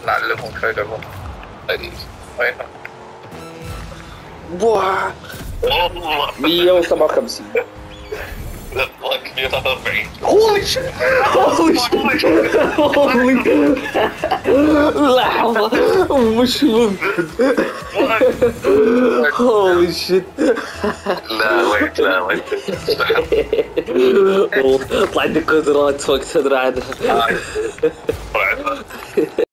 نعلمهم شوي يجربون. وين؟ بواه والله 157. والله كبير 43. هولي شيت هولي شيت لحظة مش ممكن. هولي شيت. لا ويت طلع عندك قدرات فوق تدري عنها. طلعت